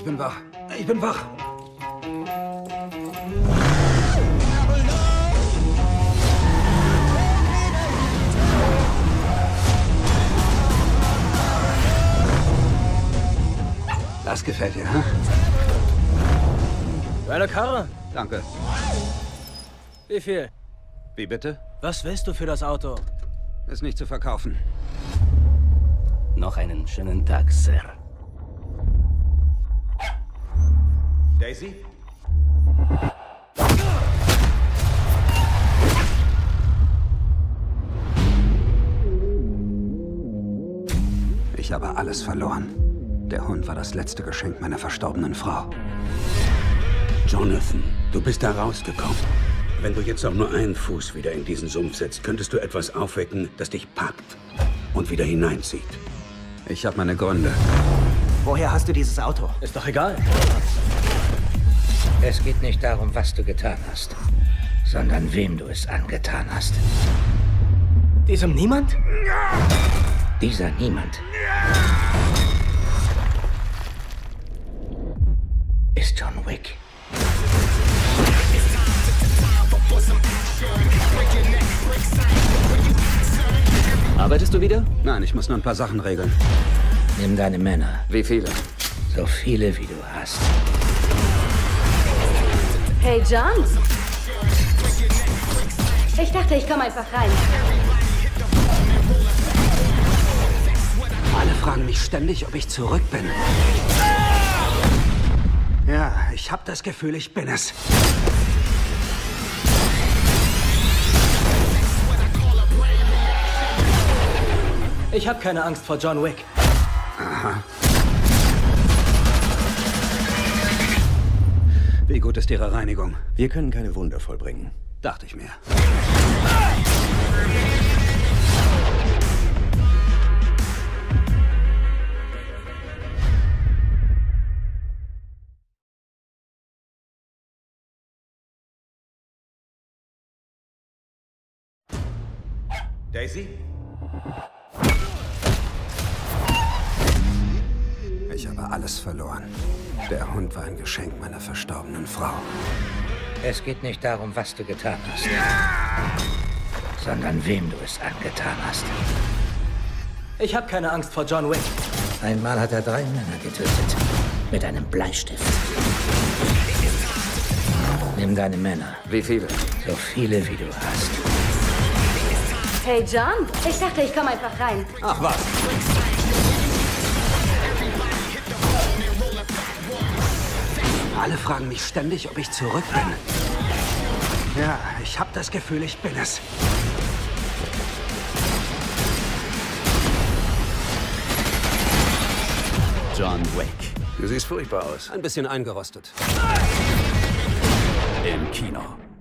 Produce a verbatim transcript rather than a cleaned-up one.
bin wach. Ich bin wach. Das gefällt dir, hä? Deine Karre? Danke. Wie viel? Wie bitte? Was willst du für das Auto? Ist nicht zu verkaufen. Noch einen schönen Tag, Sir. Daisy? Ich habe alles verloren. Der Hund war das letzte Geschenk meiner verstorbenen Frau. Jonathan, du bist da rausgekommen. Wenn du jetzt auch nur einen Fuß wieder in diesen Sumpf setzt, könntest du etwas aufwecken, das dich packt und wieder hineinzieht. Ich habe meine Gründe. Woher hast du dieses Auto? Ist doch egal. Es geht nicht darum, was du getan hast, sondern wem du es angetan hast. Diesem Niemand? Dieser Niemand ist John Wick. Arbeitest du wieder? Nein, ich muss nur ein paar Sachen regeln. Nimm deine Männer, Wie viele? so viele wie du hast. Hey, John. Ich dachte, ich komme einfach rein. Alle fragen mich ständig, ob ich zurück bin. Ja, ich habe das Gefühl, ich bin es. Ich habe keine Angst vor John Wick. Aha. Wie gut ist Ihre Reinigung? Wir können keine Wunder vollbringen. Dachte ich mir. Daisy? Ich habe alles verloren. Der Hund war ein Geschenk meiner verstorbenen Frau. Es geht nicht darum, was du getan hast, sondern wem du es angetan hast. Ich habe keine Angst vor John Wick. Einmal hat er drei Männer getötet. Mit einem Bleistift. Nimm deine Männer, Wie viele? so viele wie du hast. Hey, John. Ich dachte, ich komme einfach rein. Ach was. Alle fragen mich ständig, ob ich zurück bin. Ja, ich habe das Gefühl, ich bin es. John Wick. Du siehst furchtbar aus. Ein bisschen eingerostet. Im Kino.